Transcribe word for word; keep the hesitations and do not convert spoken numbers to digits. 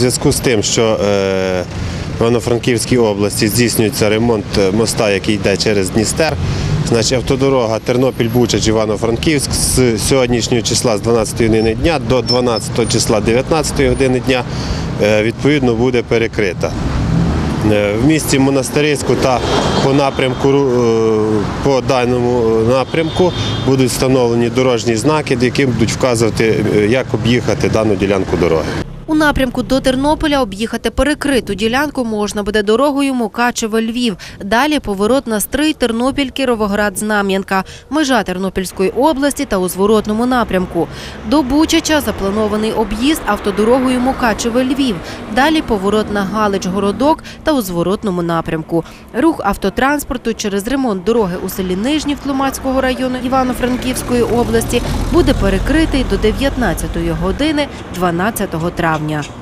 зв'язку з тим, що в Івано-Франківській області здійснюється ремонт моста, який йде через Дністер. Значить, автодорога Тернопіль-Бучач, Івано-Франківськ з сьогоднішнього числа з дванадцятої години дня до дванадцятого числа дев'ятнадцятої години дня відповідно буде перекрита. В місті Монастириську та по напрямку, по даному напрямку будуть встановлені дорожні знаки, які будуть вказувати, як об'їхати дану ділянку дороги. У напрямку до Тернополя об'їхати перекриту ділянку можна буде дорогою Мукачеве-Львів. Далі поворот на Стрий, Тернопіль, Кіровоград, Знам'янка, межа Тернопільської області та у зворотному напрямку. До Бучача запланований об'їзд автодорогою Мукачеве-Львів. Далі поворот на Галич-Городок та у зворотному напрямку. Рух автотранспорту через ремонт дороги у селі Нижнів Тлумацького району Івано-Франківської області буде перекритий до дев'ятнадцятої години дванадцятого травня.